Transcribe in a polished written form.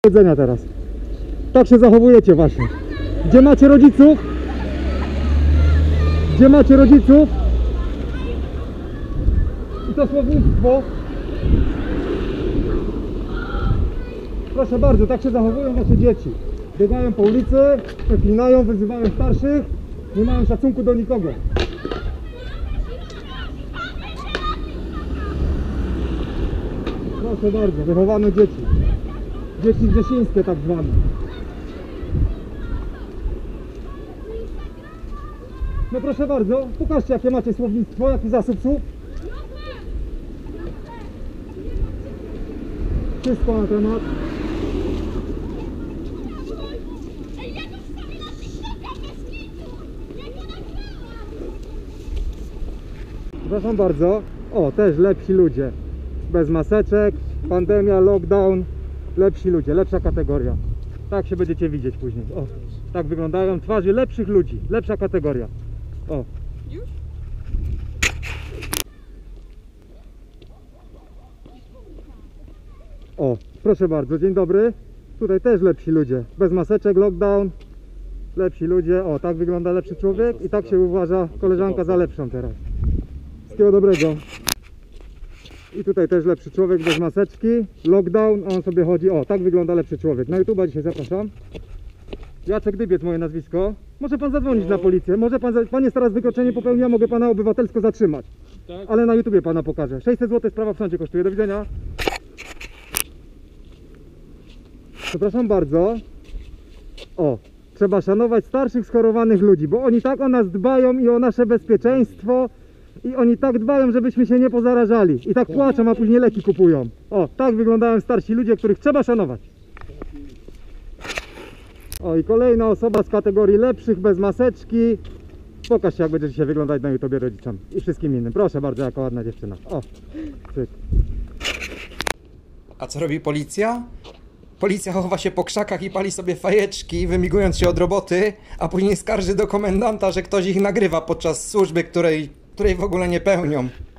Jedzenia teraz. Tak się zachowujecie właśnie. Gdzie macie rodziców? Gdzie macie rodziców? I to słownictwo. Proszę bardzo, tak się zachowują wasze dzieci. Biegają po ulicy, przeklinają, wyzywają starszych, nie mają szacunku do nikogo. Proszę bardzo, wychowane dzieci. Dzieci grzesińskie tak zwane. No proszę bardzo, pokażcie jakie macie słownictwo, jaki zasób słów. Wszystko na temat. Przepraszam bardzo. O, też lepsi ludzie. Bez maseczek, pandemia, lockdown. Lepsi ludzie, lepsza kategoria. Tak się będziecie widzieć później. O, tak wyglądają twarze lepszych ludzi. Lepsza kategoria. O. Już? O, proszę bardzo, dzień dobry. Tutaj też lepsi ludzie. Bez maseczek, lockdown. Lepsi ludzie. O, tak wygląda lepszy człowiek i tak się uważa koleżanka za lepszą teraz. Wszystkiego dobrego. I tutaj też lepszy człowiek bez maseczki. Lockdown, a on sobie chodzi. O, tak wygląda lepszy człowiek. Na YouTube'a dzisiaj zapraszam. Jacek Dybiec, moje nazwisko. Może pan zadzwonić na policję. Może pan jest teraz wykroczenie popełnił, mogę pana obywatelsko zatrzymać. Tak? Ale na YouTubie pana pokażę. 600 zł sprawa w sądzie kosztuje. Do widzenia. Przepraszam bardzo. O, trzeba szanować starszych, schorowanych ludzi, bo oni tak o nas dbają i o nasze bezpieczeństwo. I oni tak dbają, żebyśmy się nie pozarażali. I tak płaczą, a później leki kupują. O, tak wyglądają starsi ludzie, których trzeba szanować. O, i kolejna osoba z kategorii lepszych, bez maseczki. Pokaż się, jak będzie dzisiaj wyglądać na YouTubie rodzicom i wszystkim innym. Proszę bardzo, jaka ładna dziewczyna. O, cyk. A co robi policja? Policja chowa się po krzakach i pali sobie fajeczki, wymigując się od roboty, a później skarży do komendanta, że ktoś ich nagrywa podczas służby, której w ogóle nie pełnią.